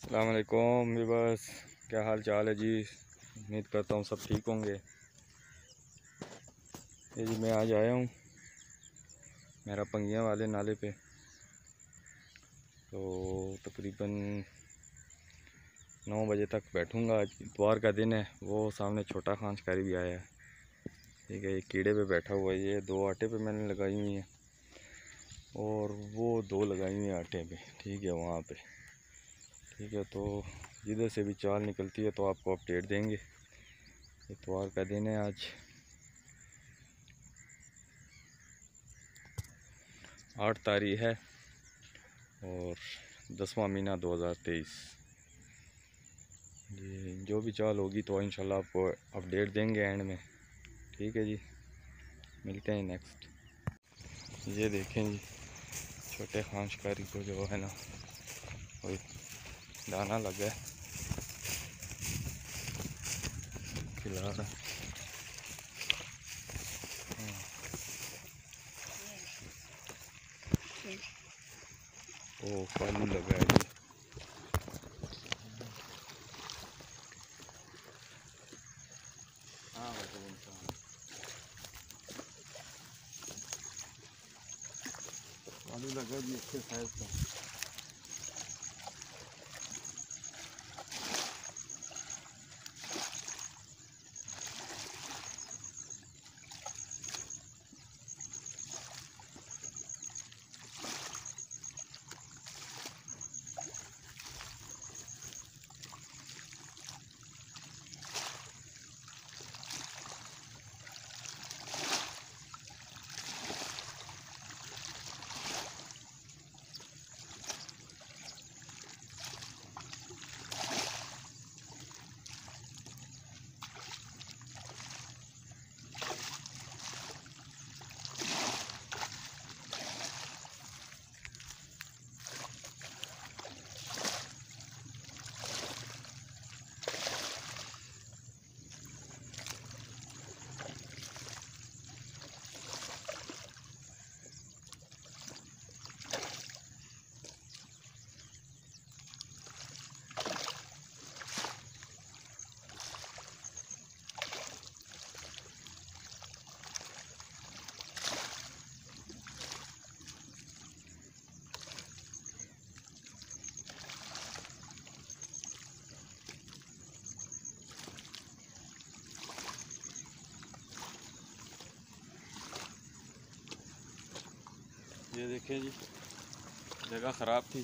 अस्सलाम वालेकुम बस क्या हाल चाल है जी। उम्मीद करता हूँ सब ठीक होंगे। ये जी मैं आज आया हूँ मेरा पंगिया वाले नाले पे। तो तकरीबन 9 बजे तक बैठूँगा। आज इतवार का दिन है। वो सामने छोटा खान शिकारी भी आया है। ठीक है, ये कीड़े पे बैठा हुआ है। ये 2 आटे पे मैंने लगाई हुई हैं और वो 2 लगाई हुई हैं आटे पे। ठीक है, वहाँ पे ठीक है। तो जिधर से भी चाल निकलती है तो आपको अपडेट देंगे। इतवार का दिन है आज, 8 तारीख है और 10वां महीना 2023। जी, जो भी चाल होगी तो इंशाल्लाह आपको अपडेट देंगे एंड में। ठीक है जी, मिलते हैं नेक्स्ट। ये देखें जी, छोटे खान शिकारी को जो है ना वही दाना लगा है, खिला रहा है। ओ पालू लगा है जी। हाँ पालू लगा जी इसके साइज का। ये देखें जी, जगह ख़राब थी।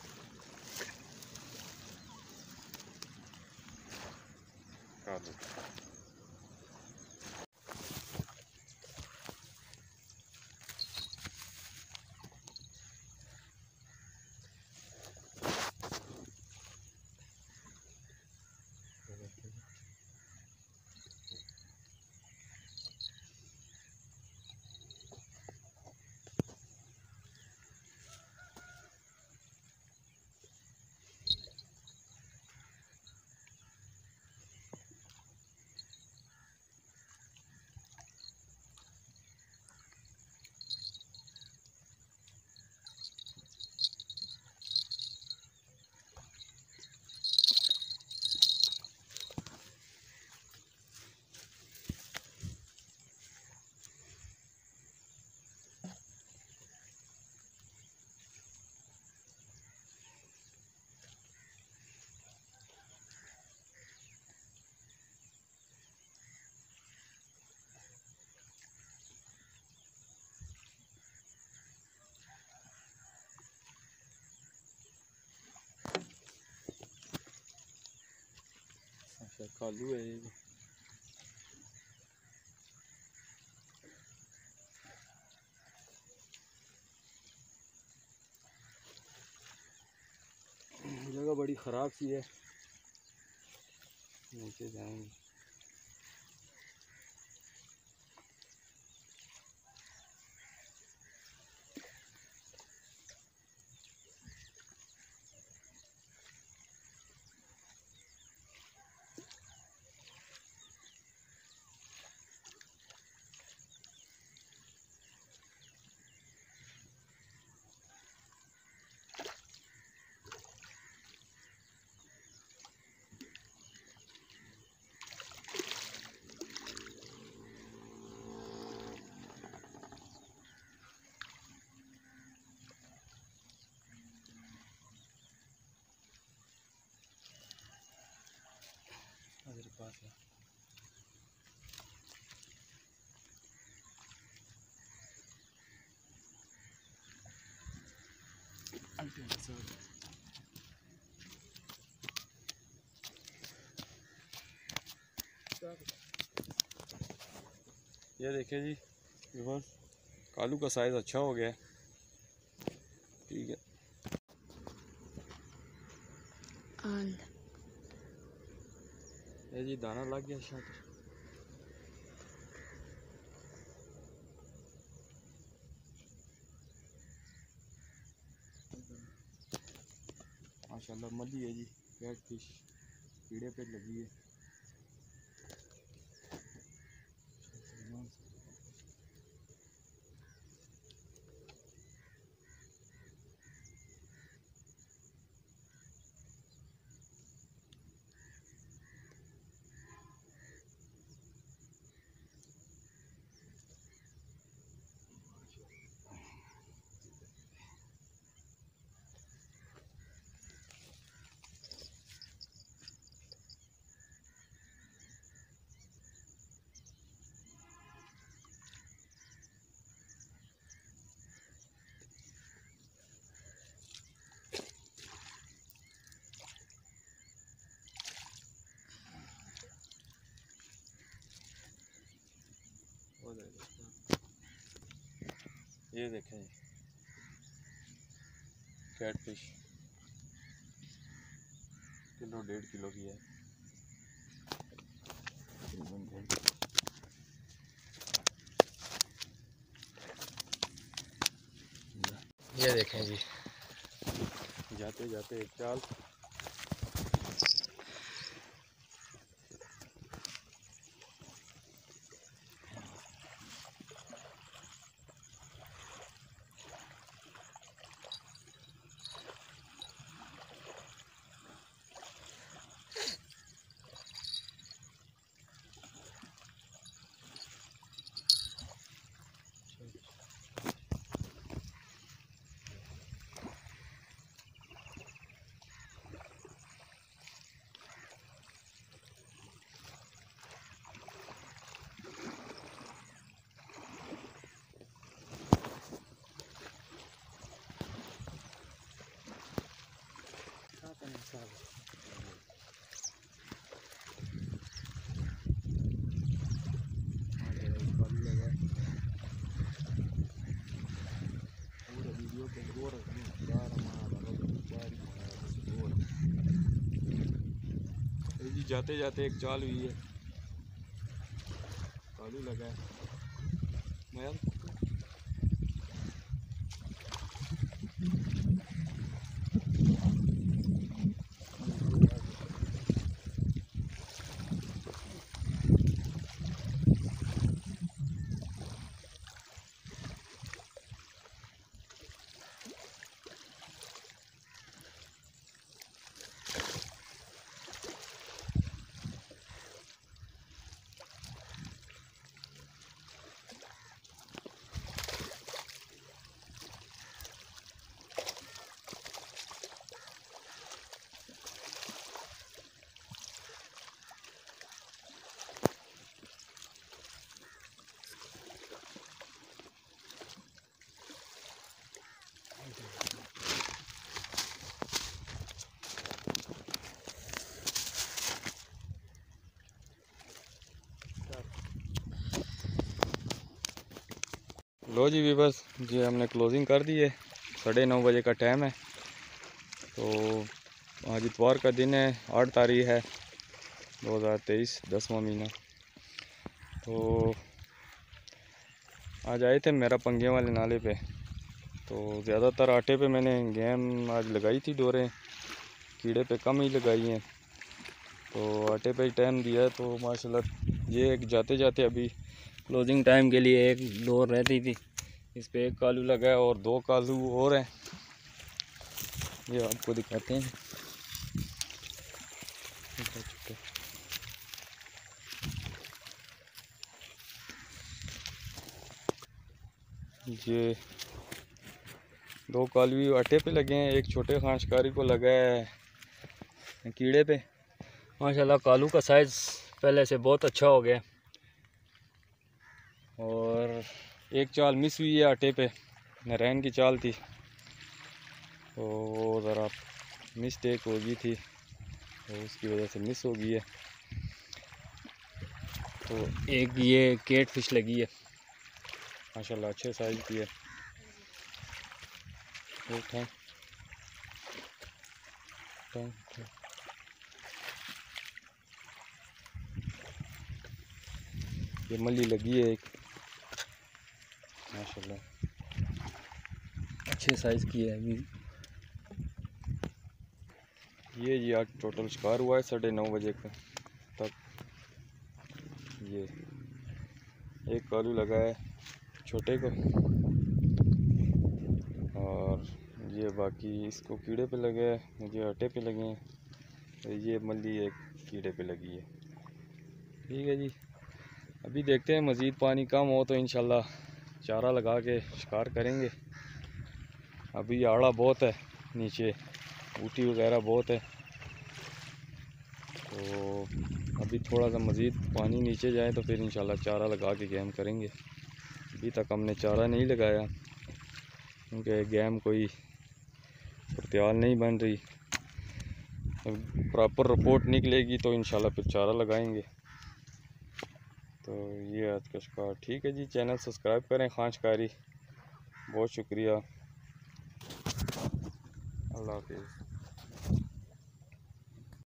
अच्छा, कालू है ये। जगह बड़ी ख़राब सी है, नीचे जाएंगे। ये देखिए जी, बस कालू का साइज़ अच्छा हो गया, ठीक है। ये जी दाना लग गया शायद। माशाल्लाह मली है जी, कैट फिश कीड़े पे लगी है। ये देखें कैट फिश किलो 1.5 किलो की है। ये देखें जी, जाते जाते एक चाल। जाते जाते एक चाल हुई है, कालू लगा है। लो जी बस जी, हमने क्लोजिंग कर दी है। 9:30 बजे का टाइम है। तो आज इतवार का दिन है, 8 तारीख है 2023, 10वां महीना। तो आज आए थे मेरा पंगे वाले नाले पे। तो ज़्यादातर आटे पे मैंने गेम आज लगाई थी, डोरें कीड़े पे कम ही लगाई हैं। तो आटे पे ही टाइम दिया है। तो माशाल्लाह ये एक जाते जाते अभी क्लोजिंग टाइम के लिए एक डोर रहती थी, इस पे एक कालू लगा है और 2 कालू और हैं, ये आपको दिखाते हैं। ये 2 कालू आटे पे लगे हैं, एक छोटे खांचकारी को लगा है कीड़े पे। माशाल्लाह कालू का साइज़ पहले से बहुत अच्छा हो गया। और एक चाल मिस हुई है आटे पे, नरैन की चाल थी तो वो ज़रा मिस्टेक हो गई थी तो उसकी वजह से मिस हो गई है। तो एक ये केट फिश लगी है, माशाल्लाह अच्छे साइज़ की है। ये मल्ली लगी है एक, माशाल्लाह अच्छे साइज़ की है अभी। ये जी आज टोटल शिकार हुआ है 9:30 बजे तक। ये एक कालू लगा है छोटे को, और ये बाकी इसको कीड़े पे लगे हैं, मुझे आटे पे लगे हैं, तो ये मल्ली एक कीड़े पे लगी है। ठीक है जी, अभी देखते हैं मज़ीद पानी कम हो तो इंशाल्लाह चारा लगा के शिकार करेंगे। अभी आड़ा बहुत है नीचे, ऊटी वगैरह बहुत है, तो अभी थोड़ा सा मज़ीद पानी नीचे जाए तो फिर इंशाल्लाह चारा लगा के गेम करेंगे। अभी तक हमने चारा नहीं लगाया क्योंकि गेम कोई फुर्तियाल नहीं बन रही। प्रॉपर रिपोर्ट निकलेगी तो इंशाल्लाह फिर चारा लगाएंगे। तो ये आज का शिकार। ठीक है जी, चैनल सब्सक्राइब करें खान शिकारी। बहुत शुक्रिया, अल्लाह हाफिज़।